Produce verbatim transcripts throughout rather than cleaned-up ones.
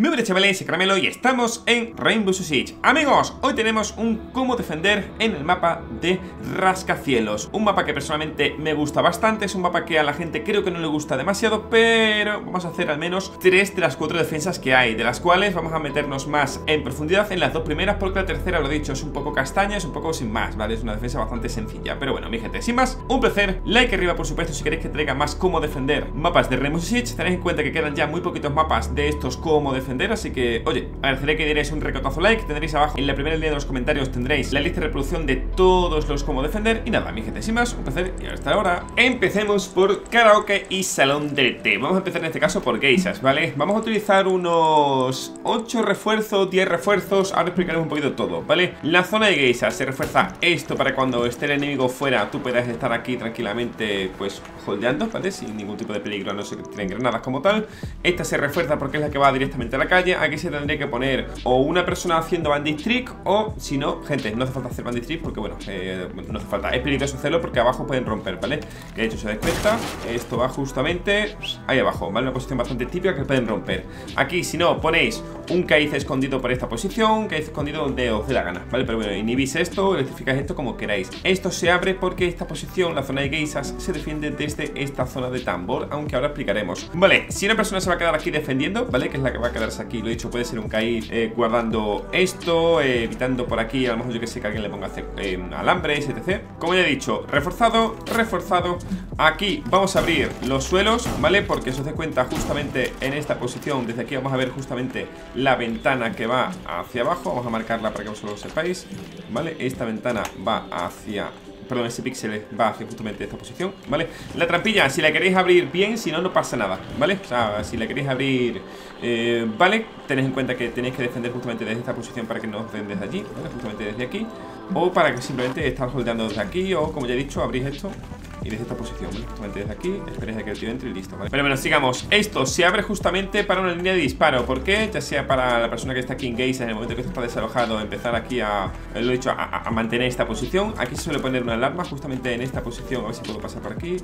Muy buenas chavales, soy Caramelo y estamos en Rainbow Six Siege. Amigos, hoy tenemos un cómo defender en el mapa de Rascacielos. Un mapa que personalmente me gusta bastante. Es un mapa que a la gente creo que no le gusta demasiado, pero vamos a hacer al menos tres de las cuatro defensas que hay, de las cuales vamos a meternos más en profundidad en las dos primeras, porque la tercera, lo he dicho, es un poco castaña, es un poco sin más, ¿vale? Es una defensa bastante sencilla. Pero bueno, mi gente, sin más, un placer. Like arriba, por supuesto, si queréis que traiga más cómo defender mapas de Rainbow Six Siege. Tenéis en cuenta que quedan ya muy poquitos mapas de estos cómo defender. Así que, oye, agradeceré que dierais un recotazo like. Tendréis abajo en la primera línea de los comentarios, tendréis la lista de reproducción de todos los cómo defender. Y nada, mi gente, sin más, un placer y hasta ahora. Empecemos por karaoke y salón de té. Vamos a empezar en este caso por geishas, ¿vale? Vamos a utilizar unos ocho refuerzos, diez refuerzos. Ahora explicaremos un poquito todo, ¿vale? La zona de geishas se refuerza esto para cuando esté el enemigo fuera, tú puedas estar aquí tranquilamente, pues, holdeando, ¿vale? Sin ningún tipo de peligro, no se tienen granadas como tal. Esta se refuerza porque es la que va directamente a la calle. Aquí se tendría que poner o una persona haciendo bandit trick, o si no, gente, no hace falta hacer bandit trick porque bueno, eh, no hace falta, es peligroso hacerlo porque abajo pueden romper, ¿vale? Que de hecho se da cuenta, esto va justamente ahí abajo, ¿vale? Una posición bastante típica que pueden romper. Aquí, si no, ponéis un caiz escondido por esta posición, caiz escondido donde os dé la gana, ¿vale? Pero bueno, inhibís esto, electrificáis esto como queráis. Esto se abre porque esta posición, la zona de geishas, se defiende desde esta zona de tambor, aunque ahora explicaremos. Vale, si una persona se va a quedar aquí defendiendo, ¿vale? Que es la que va a quedarse aquí, lo he dicho, puede ser un caiz eh, guardando esto, eh, evitando por aquí, a lo mejor yo que sé que alguien le ponga eh, alambres, etcétera. Como ya he dicho, reforzado, reforzado. Aquí vamos a abrir los suelos, ¿vale? Porque si os dais cuenta, justamente en esta posición, desde aquí vamos a ver justamente la ventana que va hacia abajo. Vamos a marcarla para que vosotros lo sepáis, ¿vale? Esta ventana va hacia... Perdón, ese píxel va hacia justamente esta posición, ¿vale? La trampilla, si la queréis abrir bien, si no, no pasa nada, ¿vale? O sea, si la queréis abrir, eh, ¿vale? Tenéis en cuenta que tenéis que defender justamente desde esta posición para que no os den desde allí, ¿vale? Justamente desde aquí. O para que simplemente estar holdeando desde aquí, o como ya he dicho, abrís esto y desde esta posición, ¿vale? Justamente desde aquí, esperéis a que el tío entre y listo, ¿vale? Pero bueno, sigamos. Esto se abre justamente para una línea de disparo. ¿Por qué? Ya sea para la persona que está aquí en geisha, en el momento que esto está desalojado, empezar aquí a, lo he dicho, a, a mantener esta posición. Aquí se suele poner una alarma justamente en esta posición. A ver si puedo pasar por aquí.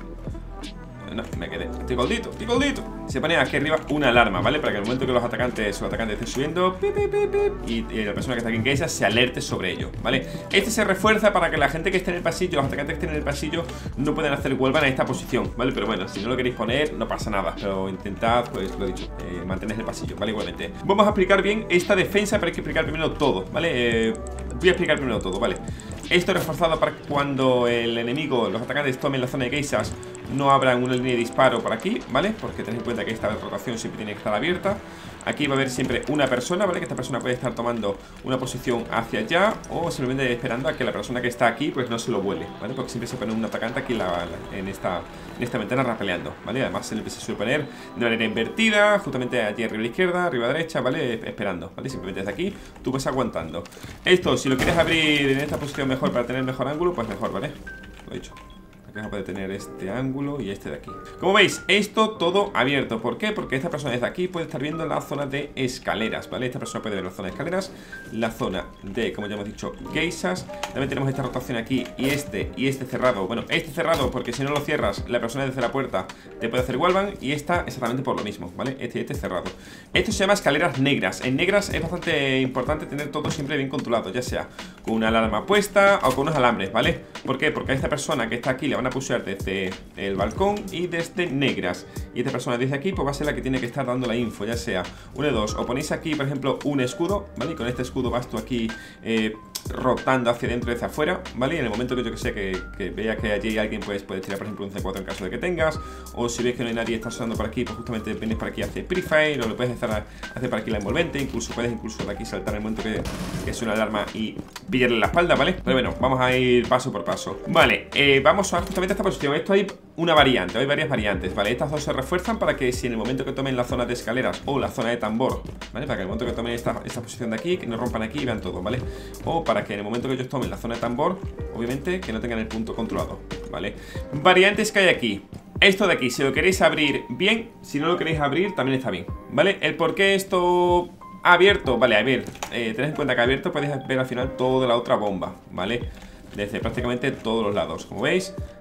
No, me quedé. Estoy goldito, estoy goldito. Se pone aquí arriba una alarma, ¿vale? Para que en el momento que los atacantes o el atacante esté subiendo, pip, pip, pip, pip, y, y la persona que está aquí en geisha se alerte sobre ello, ¿vale? Este se refuerza para que la gente que esté en el pasillo, los atacantes que estén en el pasillo, no puedan hacer vuelvan a esta posición, ¿vale? Pero bueno, si no lo queréis poner, no pasa nada. Pero intentad, pues lo he dicho, eh, mantener el pasillo, ¿vale? Igualmente. Vamos a explicar bien esta defensa, pero hay que explicar primero todo, ¿vale? Eh, voy a explicar primero todo, ¿vale? Esto es reforzado para cuando el enemigo, los atacantes tomen la zona de geishas, no abran una línea de disparo por aquí, ¿vale? Porque tened en cuenta que esta rotación siempre tiene que estar abierta. Aquí va a haber siempre una persona, ¿vale? Que esta persona puede estar tomando una posición hacia allá o simplemente esperando a que la persona que está aquí pues no se lo vuele, ¿vale? Porque siempre se pone un atacante aquí la, la, en, esta, en esta ventana rapeleando, ¿vale? Además siempre se suele poner de manera invertida, justamente allí arriba a la izquierda, arriba a la derecha, ¿vale? Esperando, ¿vale? Simplemente desde aquí tú vas aguantando. Esto, si lo quieres abrir en esta posición mejor para tener mejor ángulo, pues mejor, ¿vale? Lo he dicho. Aquí vamos a poder tener este ángulo y este de aquí. Como veis, esto todo abierto. ¿Por qué? Porque esta persona desde aquí puede estar viendo la zona de escaleras, ¿vale? Esta persona puede ver la zona de escaleras, la zona de, como ya hemos dicho, geishas. También tenemos esta rotación aquí y este y este cerrado. Bueno, este cerrado porque si no lo cierras, la persona desde la puerta te puede hacer wallbang. Y esta exactamente por lo mismo, ¿vale? Este y este cerrado. Esto se llama escaleras negras. En negras es bastante importante tener todo siempre bien controlado, ya sea con una alarma puesta o con unos alambres, ¿vale? ¿Por qué? Porque a esta persona que está aquí le van a pushear desde el balcón y desde negras. Y esta persona desde aquí pues va a ser la que tiene que estar dando la info, ya sea uno de dos. O ponéis aquí, por ejemplo, un escudo, ¿vale? Y con este escudo vas tú aquí eh, rotando hacia adentro y hacia afuera, ¿vale? Y en el momento que yo que sé que, que vea que allí hay alguien, pues puedes tirar, por ejemplo, un C cuatro en caso de que tengas. O si ves que no hay nadie, está sonando por aquí, pues justamente vienes por aquí hacia Prefire. O lo puedes hacer, hacer por aquí la envolvente. Incluso puedes incluso de aquí saltar en el momento que, que suena la alarma y pillarle la espalda, ¿vale? Pero bueno, vamos a ir paso por paso. Vale, eh, vamos a justamente a esta posición. Esto hay una variante, hay varias variantes, ¿vale? Estas dos se refuerzan para que si en el momento que tomen la zona de escaleras o la zona de tambor, ¿vale? Para que en el momento que tomen esta, esta posición de aquí, que no rompan aquí y vean todo, ¿vale? O para que en el momento que ellos tomen la zona de tambor, obviamente, que no tengan el punto controlado, ¿vale? Variantes que hay aquí. Esto de aquí, si lo queréis abrir bien, si no lo queréis abrir, también está bien, ¿vale? El por qué esto abierto, vale, a ver, eh, tened en cuenta que abierto podéis ver al final toda la otra bomba, ¿vale? Desde prácticamente todos los lados, como veis.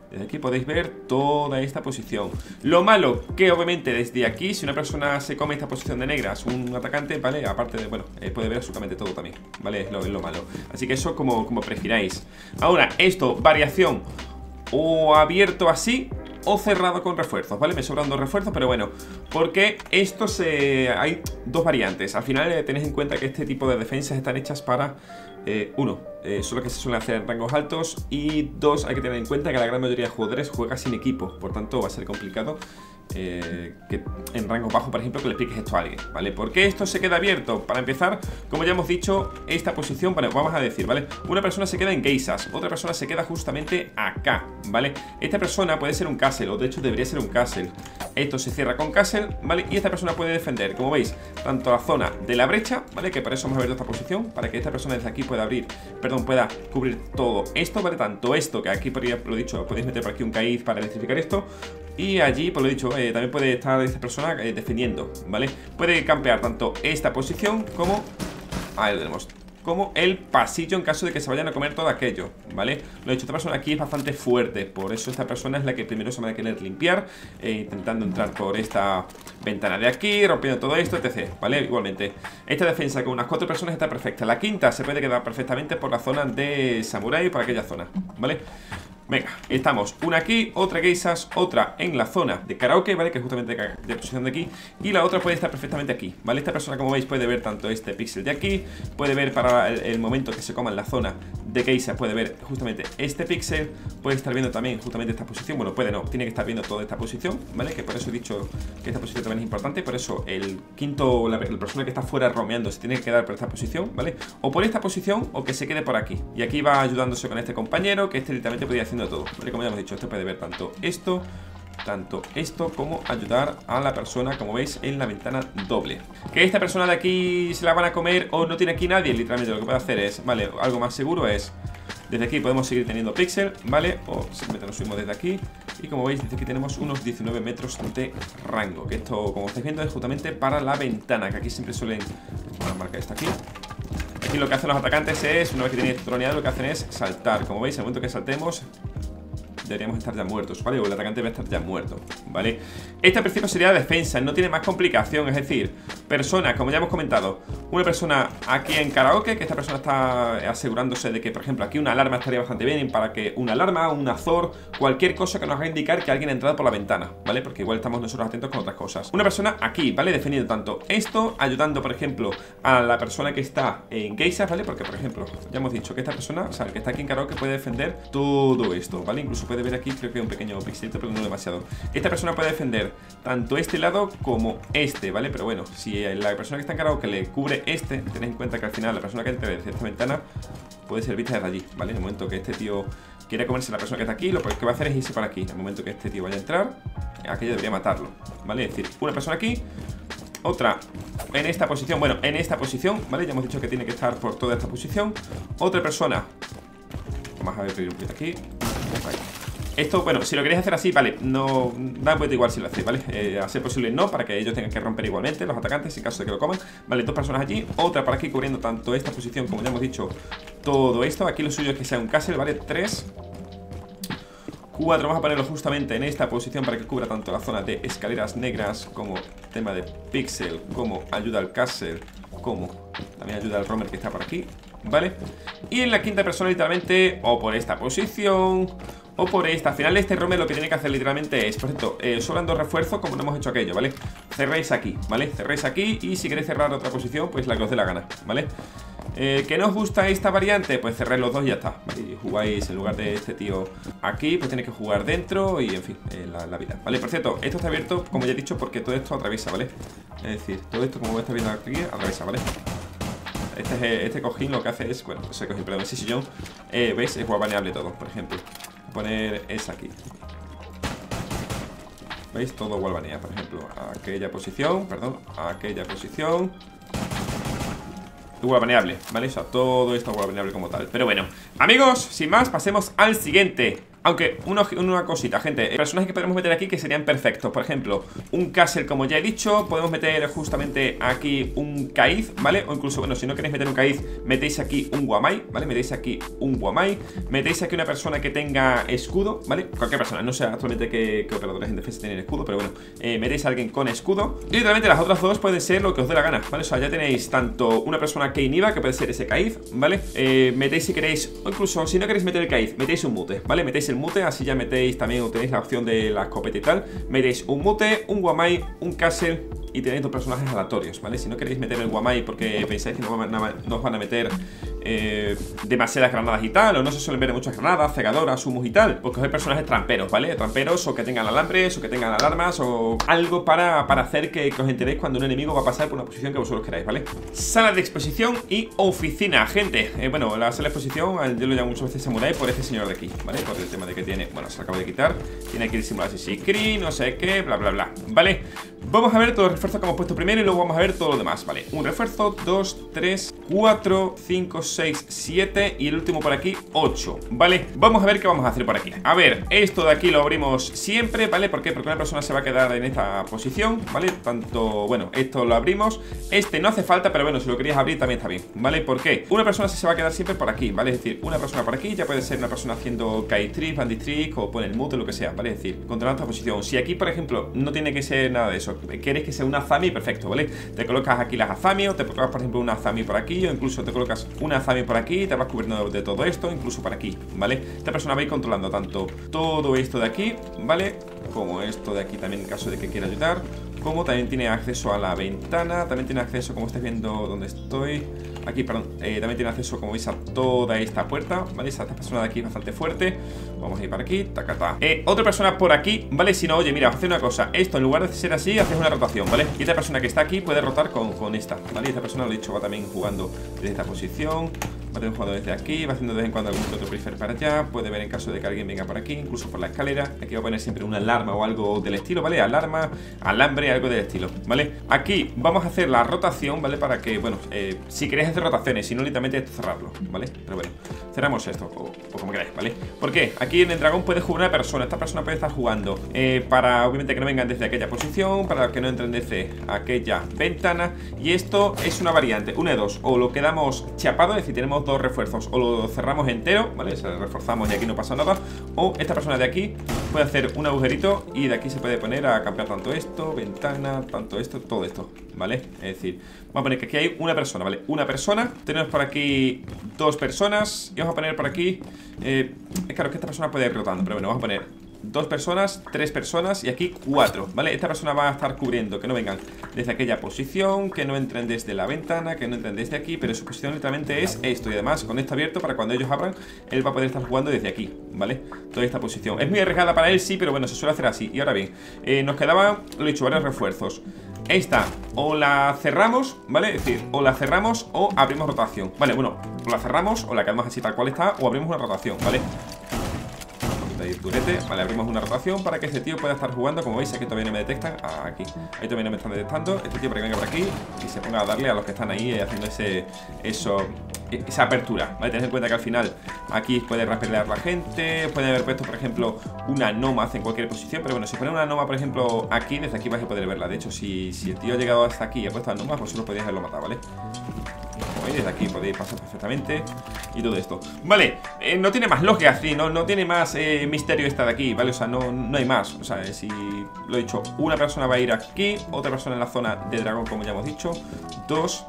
Desde aquí podéis ver toda esta posición. Lo malo que obviamente desde aquí, si una persona se come esta posición de negras, un atacante, ¿vale? Aparte de, bueno, eh, puede ver absolutamente todo también, ¿vale? Es lo, es lo malo. Así que eso como, como prefiráis. Ahora, esto, variación o abierto así o cerrado con refuerzos, ¿vale? Me sobran dos refuerzos, pero bueno, porque esto se... hay dos variantes. Al final eh, tenéis en cuenta que este tipo de defensas están hechas para... Eh, uno, eh, solo que se suele hacer en rangos altos. Y dos, hay que tener en cuenta que la gran mayoría de jugadores juega sin equipo. Por tanto, va a ser complicado eh, que en rangos bajos, por ejemplo, que le expliques esto a alguien, ¿vale? ¿Por qué esto se queda abierto? Para empezar, como ya hemos dicho, esta posición, bueno, vamos a decir, ¿vale? Una persona se queda en geishas, otra persona se queda justamente acá, ¿vale? Esta persona puede ser un castle, o de hecho debería ser un castle. Esto se cierra con castle, ¿vale? Y esta persona puede defender, como veis, tanto la zona de la brecha, ¿vale? Que para eso hemos abierto esta posición, para que esta persona desde aquí pueda abrir, perdón, pueda cubrir todo esto, ¿vale? Tanto esto, que aquí, por lo dicho, podéis meter por aquí un caiz para electrificar esto. Y allí, por lo dicho, eh, también puede estar esta persona eh, defendiendo, ¿vale? Puede campear tanto esta posición como... ahí lo tenemos, como el pasillo en caso de que se vayan a comer todo aquello, ¿vale? Lo he dicho, esta persona aquí es bastante fuerte, por eso esta persona es la que primero se va a querer limpiar, eh, intentando entrar por esta ventana de aquí, rompiendo todo esto, etcétera, ¿vale? Igualmente, esta defensa con unas cuatro personas está perfecta. La quinta se puede quedar perfectamente por la zona de Samurai, por aquella zona, ¿vale? Venga, estamos una aquí, otra geishas, otra en la zona de karaoke, ¿vale? Que es justamente de, de posición de aquí. Y la otra puede estar perfectamente aquí, ¿vale? Esta persona, como veis, puede ver tanto este píxel de aquí, puede ver para el, el momento que se coma en la zona de geishas, puede ver justamente este píxel, puede estar viendo también justamente esta posición. Bueno, puede no, tiene que estar viendo toda esta posición, ¿vale? Que por eso he dicho que esta posición también es importante. Por eso el quinto, la, la persona que está fuera romeando se tiene que quedar por esta posición, ¿vale? O por esta posición o que se quede por aquí. Y aquí va ayudándose con este compañero, que este literalmente podría ir haciendo todo, ¿vale? Como ya hemos dicho, esto puede ver tanto esto, tanto esto, como ayudar a la persona, como veis, en la ventana doble. Que esta persona de aquí se la van a comer o no tiene aquí nadie, literalmente lo que puede hacer es, vale, algo más seguro es, desde aquí podemos seguir teniendo píxel, ¿vale? O simplemente nos subimos desde aquí. Y como veis, desde aquí tenemos unos diecinueve metros de rango. Que esto, como estáis viendo, es justamente para la ventana, que aquí siempre suelen... Bueno, marca esta aquí. Aquí lo que hacen los atacantes es, una vez que tienen troneado, lo que hacen es saltar. Como veis, en el momento que saltemos, deberíamos estar ya muertos, ¿vale? O el atacante debe estar ya muerto, ¿vale? Este principio sería defensa, no tiene más complicación. Es decir, personas, como ya hemos comentado, una persona aquí en karaoke, que esta persona está asegurándose de que, por ejemplo, aquí una alarma estaría bastante bien, para que una alarma, un azor, cualquier cosa que nos haga indicar que alguien ha entrado por la ventana, ¿vale? Porque igual estamos nosotros atentos con otras cosas. Una persona aquí, ¿vale? Defendiendo tanto esto, ayudando, por ejemplo, a la persona que está en geishas, ¿vale? Porque, por ejemplo, ya hemos dicho que esta persona, o sea, el que está aquí en karaoke puede defender todo esto, ¿vale? Incluso puede ver aquí, creo que un pequeño pixelito, pero no demasiado. Esta persona puede defender tanto este lado como este, ¿vale? Pero bueno, si la persona que está en karaoke le cubre este, tened en cuenta que al final la persona que entre desde esta ventana puede ser vista desde allí, ¿vale? En el momento que este tío quiere comerse a la persona que está aquí, lo que va a hacer es irse para aquí. En el momento que este tío vaya a entrar, aquello debería matarlo, ¿vale? Es decir, una persona aquí, otra en esta posición, bueno, en esta posición, ¿vale? Ya hemos dicho que tiene que estar por toda esta posición. Otra persona, vamos a ver un poquito aquí. Ahí. Esto, bueno, si lo queréis hacer así, vale, no da un poquito igual si lo hacéis, ¿vale? Eh, a ser posible no, para que ellos tengan que romper igualmente, los atacantes, en caso de que lo coman. Vale, dos personas allí, otra para aquí cubriendo tanto esta posición como ya hemos dicho, todo esto. Aquí lo suyo es que sea un castle, ¿vale? Tres, cuatro, vamos a ponerlo justamente en esta posición para que cubra tanto la zona de escaleras negras como tema de pixel, como ayuda al castle, como también ayuda al roamer que está por aquí, ¿vale? Y en la quinta persona literalmente, o por esta posición, o por esta. Al final este roamer lo que tiene que hacer literalmente es, por ejemplo, eh, sobran dos refuerzos como no hemos hecho aquello, ¿vale? Cerréis aquí, ¿vale? Cerréis aquí y si queréis cerrar otra posición, pues la que os dé la gana, ¿vale? Eh, ¿Que no os gusta esta variante? Pues cerréis los dos y ya está, ¿vale? Y jugáis en lugar de este tío aquí, pues tenéis que jugar dentro y en fin, eh, la, la vida, ¿vale? Por cierto, esto está abierto, como ya he dicho, porque todo esto atraviesa, ¿vale? Es decir, todo esto, como estáis viendo aquí, atraviesa, ¿vale? Este, este cojín lo que hace es, bueno, ese cojín, perdón, ese sillón, eh, ¿veis? Es wallbaneable todo, por ejemplo. Poner esa aquí, ¿veis? Todo wallbanea, por ejemplo, aquella posición, perdón, aquella posición. Wallbaneable, ¿vale? O sea, todo esto wallbaneable como tal. Pero bueno, amigos, sin más, pasemos al siguiente Aunque, uno, una cosita, gente, personajes que podemos meter aquí que serían perfectos. Por ejemplo, un Castle, como ya he dicho. Podemos meter justamente aquí un Caiz, ¿vale? O incluso, bueno, si no queréis meter un Caiz, metéis aquí un Guamai, ¿vale? Metéis aquí un Guamai. Metéis aquí una persona que tenga escudo, ¿vale? Cualquier persona, no sé actualmente qué, qué operadores en defensa tienen escudo, pero bueno, eh, metéis a alguien con escudo. Y literalmente las otras dos pueden ser lo que os dé la gana, ¿vale? O sea, ya tenéis tanto una persona que inhiba, que puede ser ese Caiz, ¿vale? Eh, metéis si queréis, o incluso si no queréis meter el Caiz, metéis un mute, ¿vale? Metéis el mute, así ya metéis también, tenéis la opción de la escopeta y tal. Metéis un mute, un Guamai, un Castle y tenéis dos personajes aleatorios, ¿vale? Si no queréis meter el Guamai porque pensáis que no, no os van a meter eh, demasiadas granadas y tal, o no se suelen ver muchas granadas, cegadoras, humos y tal, pues coged personajes tramperos, ¿vale? Tramperos o que tengan alambres o que tengan alarmas o algo para, para hacer que, que os enteréis cuando un enemigo va a pasar por una posición que vosotros queráis, ¿vale? Sala de exposición y oficina, gente. Eh, bueno, la sala de exposición yo lo llamo muchas veces samurai por este señor de aquí, ¿vale? Por el tema de que tiene, bueno, se lo acabo de quitar. Tiene aquí el símbolo así, screen, no sé qué, bla, bla, bla, ¿vale? Vamos a ver todos los refuerzos que hemos puesto primero y luego vamos a ver todo lo demás, ¿vale? Un refuerzo, dos, tres, cuatro, cinco, seis, siete y el último por aquí, ocho, ¿vale? Vamos a ver qué vamos a hacer por aquí. A ver, esto de aquí lo abrimos siempre, ¿vale? ¿Por qué? Porque una persona se va a quedar en esta posición, ¿vale? Tanto, bueno, esto lo abrimos. Este no hace falta, pero bueno, si lo querías abrir también está bien, ¿vale? ¿Por qué? Una persona se va a quedar siempre por aquí, ¿vale? Es decir, una persona por aquí ya puede ser una persona haciendo kite trick, bandit trick o poner mute, lo que sea, ¿vale? Es decir, controlando esta posición. Si aquí, por ejemplo, no tiene que ser nada de eso, quieres que sea una Azami, perfecto, ¿vale? Te colocas aquí las Azami o te colocas, por ejemplo, una Azami por aquí o incluso te colocas una Azami por aquí y te vas cubriendo de todo esto, incluso por aquí, ¿vale? Esta persona va a ir controlando tanto todo esto de aquí, ¿vale? Como esto de aquí también en caso de que quiera ayudar. Como también tiene acceso a la ventana. También tiene acceso, como estáis viendo donde estoy, aquí, perdón, eh, también tiene acceso, como veis, a toda esta puerta, ¿vale? Esta persona de aquí es bastante fuerte. Vamos a ir para aquí, tacata. Eh, otra persona por aquí, ¿vale? Si no, oye, mira, hacer una cosa. Esto, en lugar de ser así, haces una rotación, ¿vale? Y esta persona que está aquí puede rotar con, con esta, ¿vale? Y esta persona, lo he dicho, va también jugando desde esta posición. Va también jugando desde aquí, va haciendo de vez en cuando algún otro prefer para allá. Puede ver en caso de que alguien venga por aquí, incluso por la escalera. Aquí va a poner siempre una alarma o algo del estilo, ¿vale? Alarma, alambre, algo del estilo, ¿vale? Aquí vamos a hacer la rotación, ¿vale? Para que, bueno, eh, si queréis hacer rotaciones, si no, literalmente esto cerrarlo, ¿vale? Pero bueno, cerramos esto, o, o como queráis, ¿vale? ¿Por qué? Aquí en el dragón puede jugar una persona. Esta persona puede estar jugando eh, para, obviamente, que no vengan desde aquella posición, para que no entren desde aquella ventana. Y esto es una variante, una de dos. O lo quedamos chapado, es decir, tenemos dos refuerzos, o lo cerramos entero, ¿vale? Se lo reforzamos y aquí no pasa nada. O esta persona de aquí puede hacer un agujerito y de aquí se puede poner a cambiar tanto esto, ventana, tanto esto, todo esto, ¿vale? Es decir, vamos a poner que aquí hay una persona, ¿vale? Una persona, tenemos por aquí dos personas y vamos a poner por aquí eh, es claro que esta persona puede ir rotando, pero bueno, vamos a poner dos personas, tres personas y aquí cuatro, ¿vale? Esta persona va a estar cubriendo que no vengan desde aquella posición, que no entren desde la ventana, que no entren desde aquí, pero su posición literalmente es esto. Y además con esto abierto, para cuando ellos abran, él va a poder estar jugando desde aquí, ¿vale? Toda esta posición. Es muy arriesgada para él, sí, pero bueno, se suele hacer así. Y ahora bien, eh, nos quedaban, lo he dicho, varios refuerzos. Esta, o la cerramos, ¿vale? Es decir, o la cerramos o abrimos rotación. Vale, bueno, o la cerramos o la quedamos así tal cual está, o abrimos una rotación, ¿vale? Durete, vale, abrimos una rotación para que este tío pueda estar jugando. Como veis, aquí todavía no me detectan. Ah, aquí, ahí todavía no me están detectando. Este tío para que venga por aquí y se ponga a darle a los que están ahí eh, haciendo ese, eso, esa apertura, ¿vale? Tened en cuenta que al final aquí puede raspelear la gente. Puede haber puesto, por ejemplo, una nomad en cualquier posición. Pero bueno, si pone una nomad, por ejemplo, aquí, desde aquí vais a poder verla. De hecho, si, si el tío ha llegado hasta aquí y ha puesto la nomad, vosotros podéis haberlo matado, ¿vale? Desde aquí podéis pasar perfectamente y todo esto. Vale, eh, no tiene más lógica así, no, no tiene más eh, misterio esta de aquí, ¿vale? O sea, no, no hay más. O sea, si lo he dicho, una persona va a ir aquí, otra persona en la zona de dragón, como ya hemos dicho. Dos,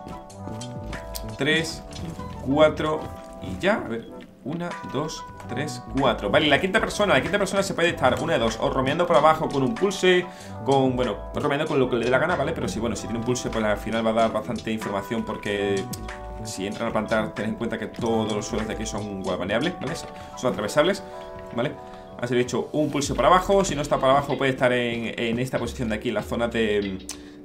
tres, cuatro y ya, a ver, una, dos, tres, cuatro. Vale, la quinta persona, la quinta persona se puede estar una de dos, o romeando por abajo con un pulse, con, bueno, romeando con lo que le dé la gana, ¿vale? Pero si, bueno, si tiene un pulse, pues al final va a dar bastante información porque si entran a plantar, tened en cuenta que todos los suelos de aquí son wallbaneables, ¿vale? Son atravesables, ¿vale? Así he dicho, un pulso para abajo. Si no está para abajo puede estar en, en esta posición de aquí, en la zona de,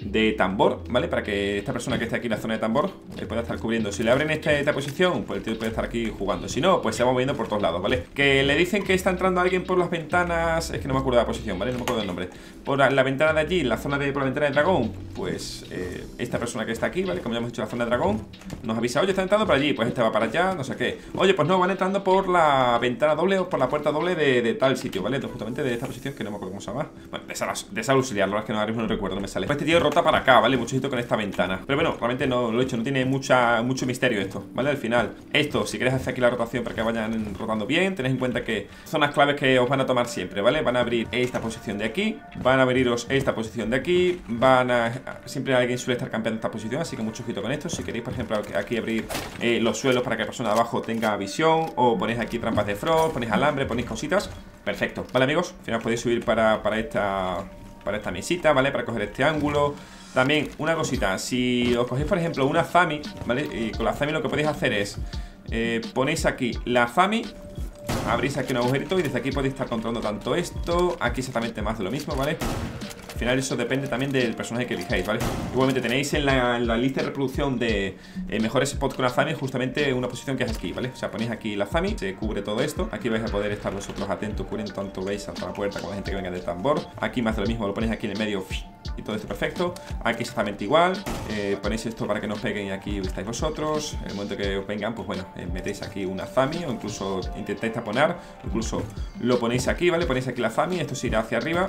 de tambor, ¿vale? Para que esta persona que esté aquí en la zona de tambor eh, pueda estar cubriendo. Si le abren esta, esta posición, pues el tío puede estar aquí jugando. Si no, pues se va moviendo por todos lados, ¿vale? Que le dicen que está entrando alguien por las ventanas. Es que no me acuerdo de la posición, ¿vale? No me acuerdo del nombre. Por la, la ventana de allí, la zona de, por la ventana de dragón. Pues eh, esta persona que está aquí, ¿vale? Como ya hemos dicho, la zona de dragón nos avisa, oye, está entrando por allí. Pues este va para allá, no sé qué. Oye, pues no, van entrando por la ventana doble o por la puerta doble de, de tal sitio, ¿vale? Entonces, justamente de esta posición, que no me acuerdo cómo se llama. Bueno, de esa, de esa auxiliar, la verdad es que no, ahora mismo no recuerdo, no me sale. Pues este tío rota para acá, ¿vale? Mucho con esta ventana. Pero bueno, realmente no lo he hecho, no tiene mucha, mucho misterio esto, ¿vale? Al final, esto, si queréis hacer aquí la rotación para que vayan rotando bien, tenéis en cuenta que son las claves que os van a tomar siempre, ¿vale? Van a abrir esta posición de aquí, van a abriros esta posición de aquí, van a... Siempre alguien suele estar cambiando esta posición, así que mucho ojito con esto. Si queréis, por ejemplo, aquí abrir eh, los suelos para que la persona de abajo tenga visión, o ponéis aquí trampas de frost, ponéis alambre, ponéis cositas, perfecto, ¿vale, amigos? Al final podéis subir para, para esta... para esta mesita, ¿vale? Para coger este ángulo. También, una cosita, si os cogéis, por ejemplo, una Zami, ¿vale? Y con la Zami lo que podéis hacer es eh, ponéis aquí la Zami, abrís aquí un agujerito y desde aquí podéis estar controlando tanto esto, aquí exactamente más de lo mismo, ¿vale? Al final eso depende también del personaje que elijáis, ¿vale? Igualmente tenéis en la, en la lista de reproducción de eh, mejores spots con la Zami justamente una posición que es aquí, ¿vale? O sea, ponéis aquí la Zami, se cubre todo esto. Aquí vais a poder estar vosotros atentos, cubriendo tanto veis hasta la puerta con la gente que venga del tambor. Aquí más de lo mismo, lo ponéis aquí en el medio y todo esto perfecto. Aquí exactamente igual, eh, ponéis esto para que no os peguen y aquí estáis vosotros. En el momento que os vengan, pues bueno, eh, metéis aquí una Zami o incluso intentáis taponar, incluso lo ponéis aquí, ¿vale? Ponéis aquí la Zami, esto se irá hacia arriba.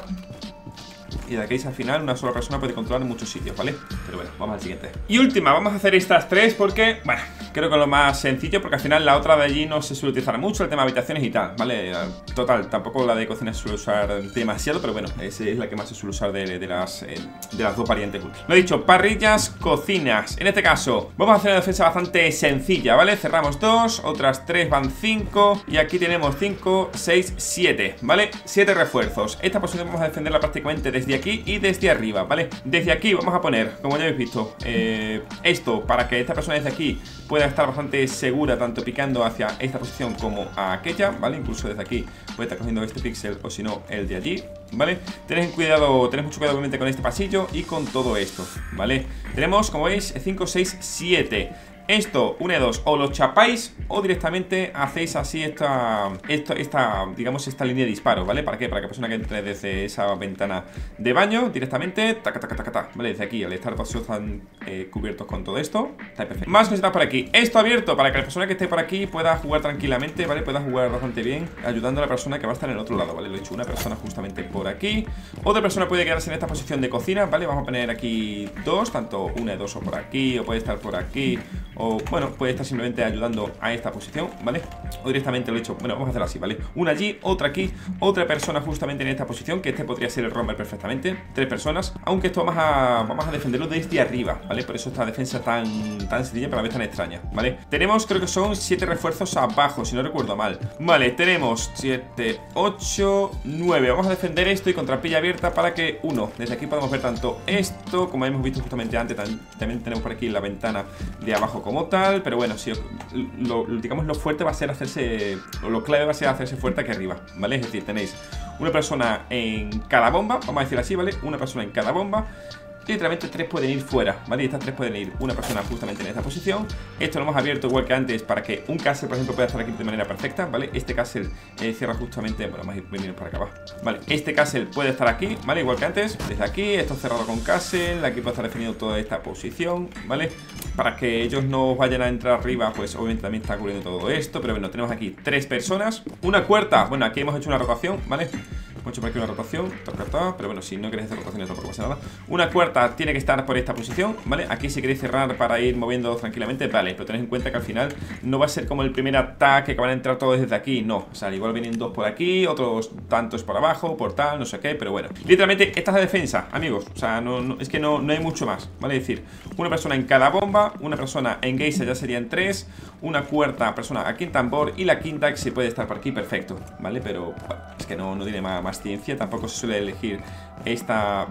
Y de aquí al final una sola persona puede controlar en muchos sitios, ¿vale? Pero bueno, vamos al siguiente. Y última, vamos a hacer estas tres porque, bueno, creo que es lo más sencillo, porque al final la otra de allí no se suele utilizar mucho, el tema de habitaciones y tal, ¿vale? Total, tampoco la de cocina se suele usar demasiado, pero bueno, esa es la que más se suele usar de, de, las, eh, de las dos variantes. Lo he dicho, parrillas, cocinas. En este caso, vamos a hacer una defensa bastante sencilla, ¿vale? Cerramos dos, otras tres van cinco, y aquí tenemos cinco, seis, siete, ¿vale? siete refuerzos. Esta posición vamos a defenderla prácticamente desde aquí y desde arriba, ¿vale? Desde aquí vamos a poner, como ya habéis visto, eh, esto para que esta persona desde aquí pueda estar bastante segura, tanto picando hacia esta posición como a aquella, ¿vale? Incluso desde aquí puede estar cogiendo este píxel o si no el de allí, ¿vale? Tenéis cuidado, tenéis mucho cuidado obviamente con este pasillo y con todo esto, ¿vale? Tenemos, como veis, cinco, seis, siete. Esto, una de dos, o lo chapáis o directamente hacéis así esta, esta, esta, digamos, esta línea de disparo, ¿vale? ¿Para qué? Para que la persona que entre desde esa ventana de baño directamente, taca, taca, taca, taca, ¿vale? Desde aquí, al estar todos están eh, cubiertos con todo esto, está perfecto. Más cositas por aquí, esto abierto para que la persona que esté por aquí pueda jugar tranquilamente, ¿vale? Pueda jugar bastante bien, ayudando a la persona que va a estar en el otro lado, ¿vale? Lo he hecho, una persona justamente por aquí. Otra persona puede quedarse en esta posición de cocina, ¿vale? Vamos a poner aquí dos, tanto una de dos o por aquí, o puede estar por aquí, o bueno, puede estar simplemente ayudando a esta posición, ¿vale? O directamente lo he hecho, bueno, vamos a hacerlo así, ¿vale? Una allí, otra aquí, otra persona justamente en esta posición, que este podría ser el roamer perfectamente. Tres personas, aunque esto vamos a, vamos a defenderlo desde arriba, ¿vale? Por eso esta defensa tan, tan sencilla, pero a la vez tan extraña, ¿vale? Tenemos, creo que son siete refuerzos abajo, si no recuerdo mal. Vale, tenemos siete, ocho, nueve. Vamos a defender esto y con trampilla abierta para que, uno, desde aquí podemos ver tanto esto, como hemos visto justamente antes, también, también tenemos por aquí la ventana de abajo como tal. Pero bueno, si lo, digamos lo fuerte va a ser hacerse, o lo clave va a ser hacerse fuerte aquí arriba, ¿vale? Es decir, tenéis una persona en cada bomba, vamos a decir así, ¿vale? Una persona en cada bomba. Literalmente tres pueden ir fuera, ¿vale? Y estas tres pueden ir una persona justamente en esta posición. Esto lo hemos abierto igual que antes para que un castle, por ejemplo, pueda estar aquí de manera perfecta, ¿vale? Este castle eh, cierra justamente, bueno, vamos a ir venir para acá abajo, ¿vale? Este castle puede estar aquí, ¿vale? Igual que antes, desde aquí, esto cerrado con castle. Aquí puede estar definido toda esta posición, ¿vale? Para que ellos no vayan a entrar arriba, pues obviamente también está cubriendo todo esto. Pero bueno, tenemos aquí tres personas. Una cuarta, bueno, aquí hemos hecho una rotación, ¿vale? Hemos hecho por aquí una rotación, pero bueno, si no queréis hacer rotaciones tampoco pasa nada. Una cuarta tiene que estar por esta posición, ¿vale? Aquí si queréis cerrar para ir moviendo tranquilamente, vale. Pero tenéis en cuenta que al final no va a ser como el primer ataque que van a entrar todos desde aquí, no. O sea, igual vienen dos por aquí, otros tantos por abajo, por tal, no sé qué, pero bueno. Literalmente, esta es la defensa, amigos. O sea, no, no, es que no, no hay mucho más, ¿vale? Es decir, una persona en cada bomba, una persona en geyser ya serían tres, una cuarta persona aquí en tambor y la quinta que se puede estar por aquí, perfecto, ¿vale? Pero bueno, es que no, no tiene más, más ciencia, tampoco se suele elegir esta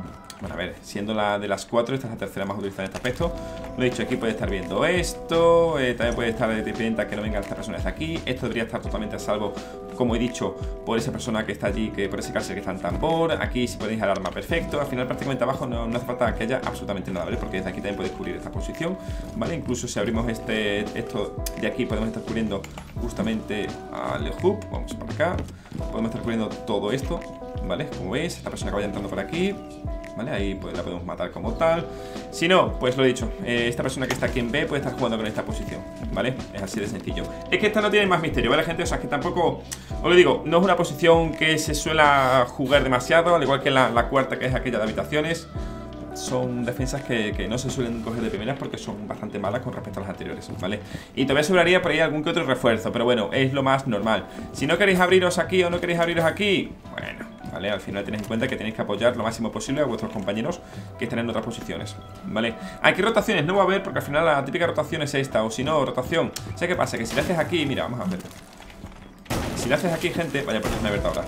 Bueno, a ver, siendo la de las cuatro, esta es la tercera más utilizada en este aspecto. Lo he dicho, aquí puede estar viendo esto, eh, también puede estar pendiente a que no vengan estas personas de aquí. Esto debería estar totalmente a salvo, como he dicho, por esa persona que está allí, que por ese cárcel que está en tambor. Aquí si podéis alarma, perfecto. Al final prácticamente abajo no, no hace falta que haya absolutamente nada, ¿vale? Porque desde aquí también podéis cubrir esta posición, ¿vale? Incluso si abrimos este, esto de aquí, podemos estar cubriendo justamente al hub. Vamos para acá. Podemos estar cubriendo todo esto, ¿vale? Como veis, esta persona que vaya entrando por aquí, ¿vale? Ahí pues, la podemos matar como tal. Si no, pues lo he dicho, eh, esta persona que está aquí en B puede estar jugando con esta posición, ¿vale? Es así de sencillo. Es que esta no tiene más misterio, ¿vale, gente? O sea, que tampoco, os lo digo, no es una posición que se suela jugar demasiado, al igual que la, la cuarta, que es aquella de habitaciones. Son defensas que, que no se suelen coger de primeras porque son bastante malas con respecto a las anteriores, ¿vale? Y todavía sobraría por ahí algún que otro refuerzo, pero bueno, es lo más normal. Si no queréis abriros aquí o no queréis abriros aquí, bueno, ¿vale? Al final tenéis en cuenta que tenéis que apoyar lo máximo posible a vuestros compañeros que estén en otras posiciones, ¿vale? Aquí rotaciones no va a haber porque al final la típica rotación es esta, o si no, rotación. ¿Sabes qué pasa? Que si le haces aquí, mira, vamos a ver. Si le haces aquí, gente, vaya, pues me he abierto ahora.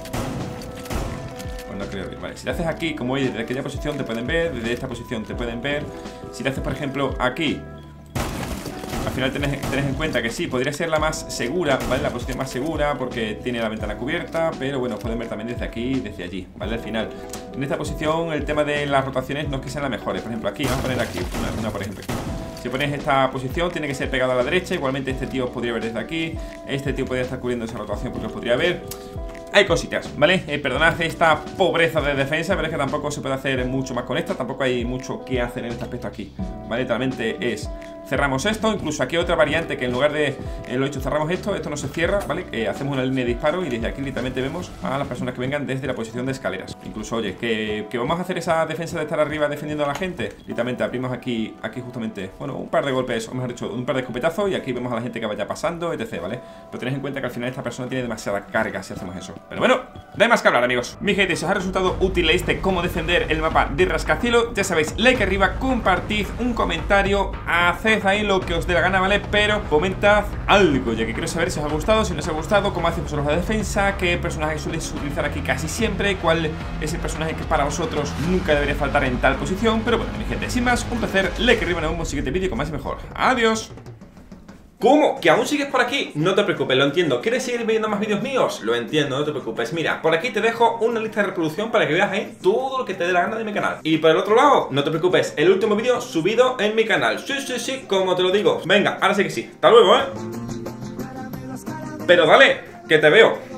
Pues no creo que, vale, si le haces aquí, como veis, desde aquella posición te pueden ver, desde esta posición te pueden ver. Si le haces, por ejemplo, aquí, al final tenés, tenés en cuenta que sí, podría ser la más segura, ¿vale? La posición más segura porque tiene la ventana cubierta, pero bueno, pueden ver también desde aquí y desde allí, ¿vale? Al final, en esta posición el tema de las rotaciones no es que sean las mejores. Por ejemplo, aquí, vamos a poner aquí, una, una por ejemplo. Si ponéis esta posición, tiene que ser pegado a la derecha. Igualmente este tío os podría ver desde aquí. Este tío podría estar cubriendo esa rotación porque os podría ver. Hay cositas, ¿vale? Eh, perdonad esta pobreza de defensa, pero es que tampoco se puede hacer mucho más con esta. Tampoco hay mucho que hacer en este aspecto aquí, ¿vale? Literalmente es, cerramos esto. Incluso aquí hay otra variante que en lugar de, eh, lo he dicho, cerramos esto, esto no se cierra, ¿vale? Eh, hacemos una línea de disparo y desde aquí literalmente vemos a las personas que vengan desde la posición de escaleras. Incluso, oye, que, que vamos a hacer esa defensa de estar arriba defendiendo a la gente. Literalmente abrimos aquí, aquí justamente, bueno, un par de golpes, o mejor dicho, un par de escopetazos, y aquí vemos a la gente que vaya pasando, etcétera, ¿vale? Pero tenéis en cuenta que al final esta persona tiene demasiada carga si hacemos eso. Pero bueno, no hay más que hablar, amigos. Mi gente, si os ha resultado útil este cómo defender el mapa de rascacielos, ya sabéis, like arriba, compartid un comentario, haced ahí lo que os dé la gana, ¿vale? Pero comentad algo, ya que quiero saber si os ha gustado, si no os ha gustado, cómo hacéis vosotros la defensa, qué personaje soléis utilizar aquí casi siempre, cuál es el personaje que para vosotros nunca debería faltar en tal posición. Pero bueno, mi gente, sin más, un placer, like arriba, nos vemos en el siguiente vídeo con más y mejor. Adiós. ¿Cómo? ¿Que aún sigues por aquí? No te preocupes, lo entiendo. ¿Quieres seguir viendo más vídeos míos? Lo entiendo, no te preocupes. Mira, por aquí te dejo una lista de reproducción para que veas ahí todo lo que te dé la gana de mi canal. Y por el otro lado, no te preocupes, el último vídeo subido en mi canal. Sí, sí, sí, como te lo digo. Venga, ahora sí que sí. Hasta luego, ¿eh? Pero dale, que te veo.